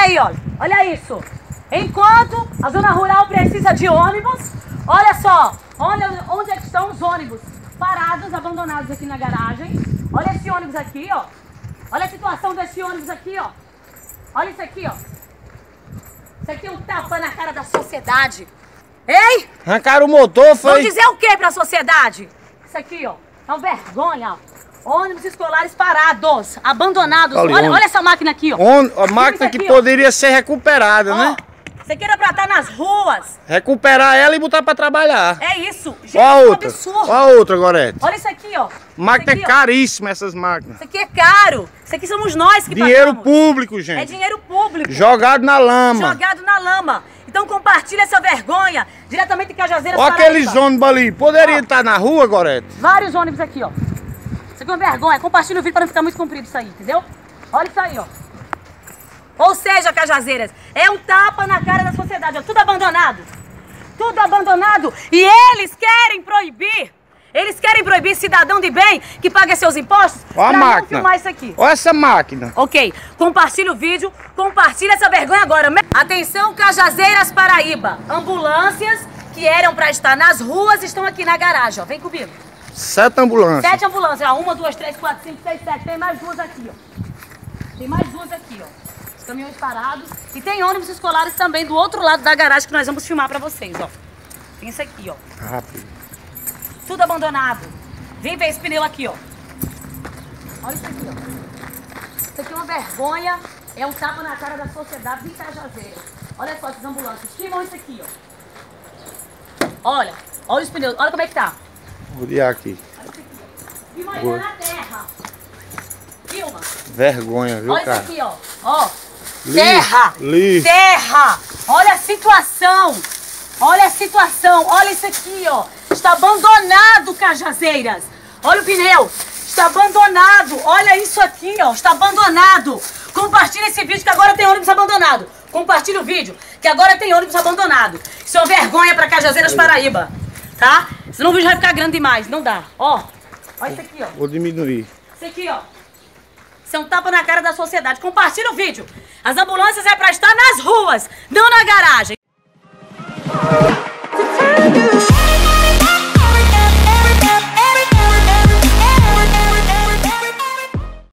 aí, ó. Olha isso. Enquanto a zona rural precisa de ônibus, olha só, onde é que estão os ônibus parados, abandonados aqui na garagem. Olha esse ônibus aqui, ó. Olha a situação desse ônibus aqui, ó. Olha isso aqui, ó. Isso aqui é um tapa na cara da sociedade. Ei! Arrancaram o motor, foi? Vão dizer o que pra sociedade? Isso aqui, ó. É uma vergonha, ó. Ônibus escolares parados, abandonados. Olha essa máquina aqui, ó. A máquina aqui, que poderia ser recuperada, né? Isso aqui era pra estar nas ruas. Recuperar ela e botar pra trabalhar. É isso. Gente, olha a outra. Absurdo. Olha a outra, Gorete. Olha isso aqui, ó. Máquina aqui, é caríssima, essas máquinas. Isso aqui é caro. Isso aqui somos nós que dinheiro pagamos. Público, gente. É dinheiro público. Jogado na lama. Jogado na lama. Então compartilha essa vergonha diretamente em Cajazeiras, Olha aqueles ônibus ali. Poderia estar na rua, Gorete? Vários ônibus aqui, ó. Isso aqui é uma vergonha. Compartilha o vídeo para não ficar muito comprido isso aí, entendeu? Olha isso aí, ó. Ou seja, Cajazeiras, é um tapa na cara da sociedade, ó. Tudo abandonado. Tudo abandonado. E eles querem proibir. Eles querem proibir cidadão de bem que paga seus impostos pra não filmar isso aqui. Olha essa máquina. Ok, compartilha o vídeo, compartilha essa vergonha agora. Atenção, Cajazeiras, Paraíba. Ambulâncias que eram para estar nas ruas estão aqui na garagem, ó. Vem comigo. 7 ambulâncias. 7 ambulâncias, ó. 1, 2, 3, 4, 5, 6, 7. Tem mais 2 aqui, ó. Tem mais 2 aqui, ó. Os caminhões parados. E tem ônibus escolares também do outro lado da garagem que nós vamos filmar para vocês, ó. Tem isso aqui, ó. Rápido. Tudo abandonado. Vem ver esse pneu aqui, ó. Olha isso aqui, ó. Isso aqui é uma vergonha. É um tapa na cara da sociedade de Cajazeiras. Olha só essas ambulâncias. Filmam isso aqui, ó. Olha os pneus. Olha como é que tá. Vou olhar aqui. Olha isso aqui, ó. Filma aí na terra. Filma. Vergonha, viu, olha cara? Olha isso aqui, ó. Ó. Terra. Terra. Olha a situação. Olha a situação. Olha isso aqui, ó. Está abandonado, Cajazeiras. Olha o pneu. Está abandonado. Olha isso aqui, ó. Está abandonado. Compartilha esse vídeo que agora tem ônibus abandonado. Compartilha o vídeo que agora tem ônibus abandonado. Isso é uma vergonha para Cajazeiras, Paraíba. Tá? Senão o vídeo vai ficar grande demais. Não dá. Ó. Olha isso aqui, ó. Vou diminuir. Isso aqui, ó. Isso é um tapa na cara da sociedade. Compartilha o vídeo. As ambulâncias é para estar nas ruas, não na garagem.